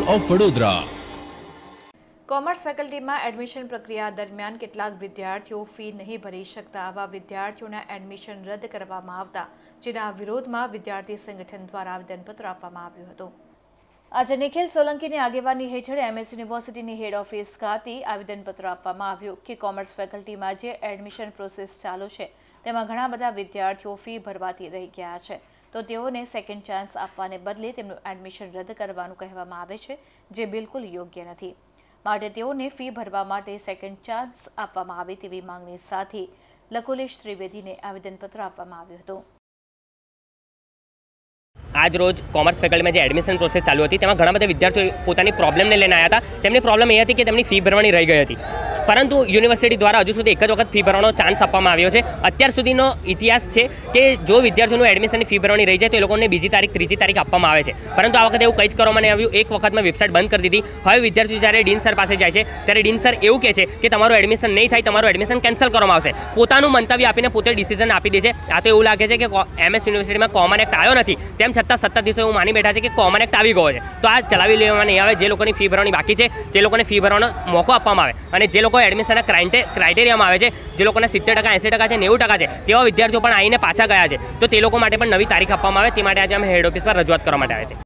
Of Vadodara. Commerce ફેકલ્ટીમાં admission પ્રક્રિયા દરમિયાન કેટલાક વિદ્યાર્થીઓ ફી નહીં ભરી શકતા આવા વિદ્યાર્થીઓના એડમિશન રદ કરવામાં આવતા જેના વિરોધમાં વિદ્યાર્થી સંગઠન દ્વારા આવેદનપત્ર આપવામાં આવ્યું હતું। આજે નિખિલ સોલંકીની આગેવાની હેઠળ એમએસ યુનિવર્સિટીની હેડ ઓફિસ ખાતે આવેદનપત્ર આપવામાં આવ્યું કે કોમર્સ ફેકલ્ટીમાં જે એડમિશન પ્રોસેસ ચાલુ છે તેમાં ઘણા બધા વિદ્યાર્થીઓ ફી ભરવાથી રહી ગયા છે, તો તેઓને સેકન્ડ ચાન્સ આપવાને બદલે તેમનું એડમિશન રદ કરવાનું કહેવામાં આવે છે, જે બિલકુલ યોગ્ય નથી। માટે તેઓને ફી ભરવા માટે સેકન્ડ ચાન્સ આપવામાં આવે તેવી માંગણી સાથે લકુલેશ ત્રિવેદીને આવેદનપત્ર આપવામાં આવ્યું હતું। आज रोज कॉमर्स फेकल्टी में जो एडमिशन प्रोसेस चालू थी तेमां घणा बधा विद्यार्थीओ पोतानी प्रॉब्लम ने लईने आव्या हता। तेमनी प्रॉब्लम ए हती के तेमनी फी भरवानी रही गई हती, परंतु यूनिवर्सिटी द्वारा हजू सुधी एक ज वखत फी भरवानो चांस आपवामां आव्यो छे। अत्यार सुधीनो इतिहास छे के जो विद्यार्थीओनुं एडमिशननी फी भरवानी रही जाए तो ए लोकोने बीजी तारीख त्रीजी तारीख आपवामां आवे छे, परंतु आ वखते एवुं कंई ज करवामां नहीं आव्युं। एक वखत में वेबसाइट बंद कर दीधी। हवे विद्यार्थी જ્યારે डीन सर पासे जाय छे त्यारे डीन सर एवुं कहे छे के तमारुं एडमिशन नहीं थाय, तमारुं एडमिशन केन्सल करवामां आवशे। पोतानुं मंतव्य आपीने पोते डिसिजन आपी दे छे। आ तो एवुं लागे छे के एमएस युनिवर्सिटीमां कॉमन एक्ट आव्यो नथी, तेम छतां सत्ताधीशो एवुं मानी बैठा छे के कॉमन एक्ट आवी गयो छे, तो आ चलावी लेवामां नहीं आवे। जे लोकोनी फी भरवानी बाकी छे ते लोकोने फी भरवानो मोको आपवामां आवे अने जे लोको एडमिशनना क्राइटेरियामां आवे छे, जे लोकोने 70% 80% छे 90% छे तेवा विद्यार्थीओ पण आवीने पाछा गया छे, तो ते लोको माटे पण नवी तारीख आपवामां आवे। ते माटे आज अमे हेड ऑफिस पर रजूआत करवा माटे आव्या छे।